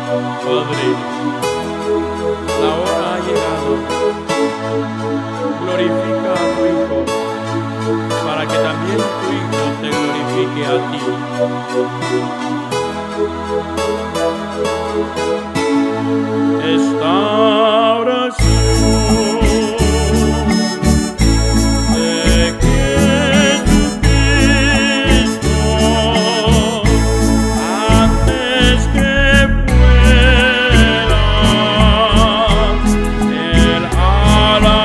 Padre, la hora ha llegado. Glorifica a tu Hijo, para que también tu Hijo te glorifique a ti. Esta oración de Jesucristo, antes que fuera Él a la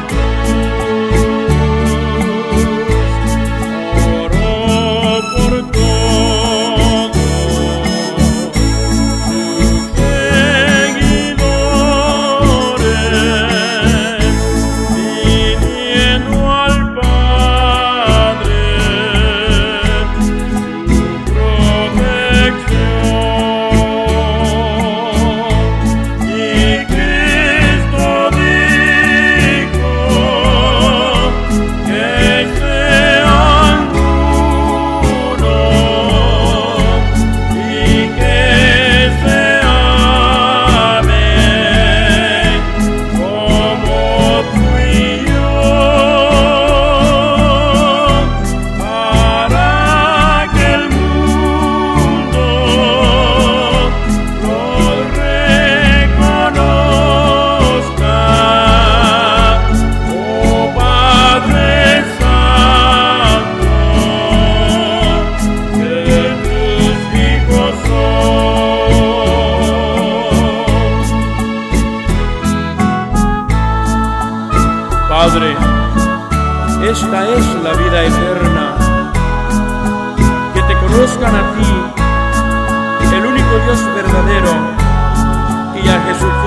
cruz, oró por todos sus seguidores, pidiendo al Padre su protección. Y Cristo dijo que sean uno y que se amen como tú y yo, para que el mundo los reconozca. Oh Padre Santo, que tus hijos son. Padre, esta es la vida eterna, que te conozcan a ti, el único Dios verdadero, y a Jesucristo